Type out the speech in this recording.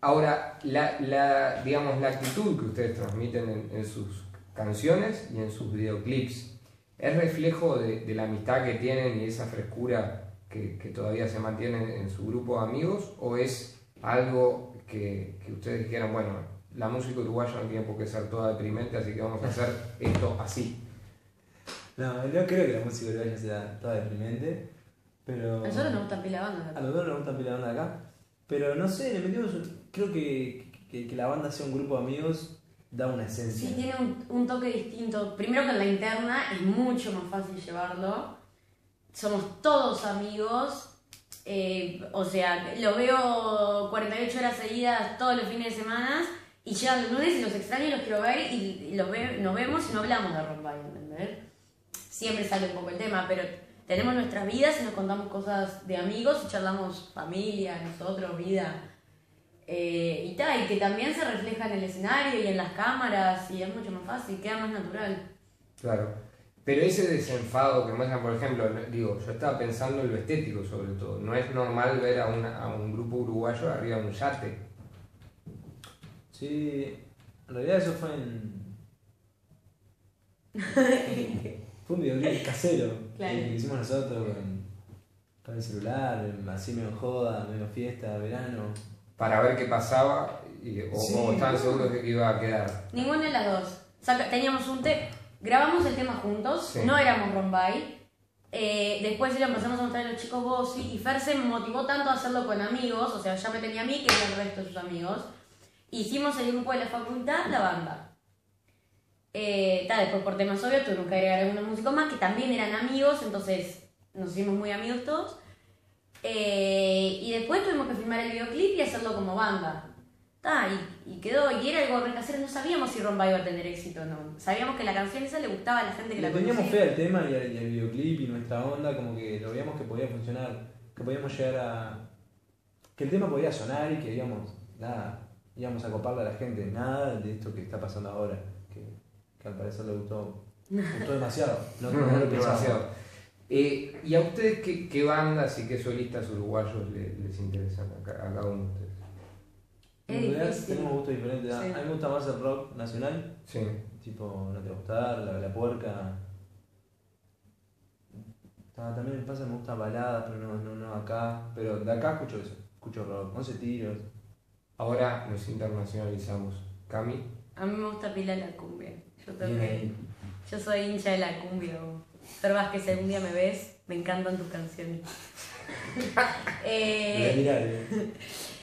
Ahora, digamos, la actitud que ustedes transmiten en sus canciones y en sus videoclips, ¿es reflejo de la amistad que tienen y esa frescura que todavía se mantiene en su grupo de amigos? ¿O es algo que ustedes dijeran, bueno, la música uruguaya no tiene por qué ser toda deprimente, así que vamos a hacer esto así? No, no creo que la música uruguaya sea toda deprimente, pero... A nosotros nos gustan pila bandas A acá. los dos nos gusta pila banda acá, pero no sé, le metimos... Creo que la banda sea un grupo de amigos da una esencia. Sí, tiene un toque distinto. Primero que en la interna es mucho más fácil llevarlo. Somos todos amigos. O sea, los veo 48 horas seguidas todos los fines de semana y llegan los lunes y los extraño y los quiero ver y nos vemos y no hablamos de rock band, ¿entendés? Siempre sale un poco el tema, pero tenemos nuestras vidas y nos contamos cosas de amigos y charlamos familia, nosotros, vida. Y que también se refleja en el escenario y en las cámaras y es mucho más fácil, queda más natural. Claro. Pero ese desenfado que muestran, por ejemplo, digo, yo estaba pensando en lo estético sobre todo. No es normal ver a un grupo uruguayo arriba de un yate. Sí, en realidad eso fue fue un videoclip casero Claro. que hicimos nosotros con el celular, así medio joda, medio fiesta, verano. Para ver qué pasaba Sí, o estaban no. seguros de que iba a quedar. Ninguna de las dos. Teníamos grabamos el tema juntos, Sí. no éramos Rombay. Después lo empezamos a mostrar a los chicos Bossi y Fer se motivó tanto a hacerlo con amigos, o sea, ya me tenía a mí que era el resto de sus amigos. Hicimos el grupo de la facultad, la banda. Después por temas obvios tuvimos que agregar algunos músicos más que también eran amigos, entonces nos hicimos muy amigos todos. Y después tuvimos que filmar el videoclip y hacerlo como banda. Y quedó, y era algo re casero, no sabíamos si Rombay iba a tener éxito o no. Sabíamos que la canción esa le gustaba a la gente que Le la teníamos conocía. fe al tema y al videoclip y nuestra onda, como que lo veíamos que podía funcionar, que podíamos llegar a... que el tema podía sonar y que íbamos a coparle a la gente. Nada de esto que está pasando ahora, que al parecer le gustó demasiado. No lo pensaba. Demasiado. ¿Y a ustedes qué bandas y qué solistas uruguayos les interesan a cada uno de ustedes? Es En realidad difícil. tenemos gustos diferentes. Sí. A mí me gusta más el rock nacional, Sí. tipo No Te Va a Gustar, La Puerca. También me pasa, me gusta baladas, pero no acá. Pero de acá escucho eso, escucho rock, 11 tiros. Ahora nos internacionalizamos. Cami. A mí me gusta pila la cumbia. Yo Bien también. ahí. Yo soy hincha de la cumbia. Fer Vázquez, si algún día me ves, me encantan tus canciones. Mirá,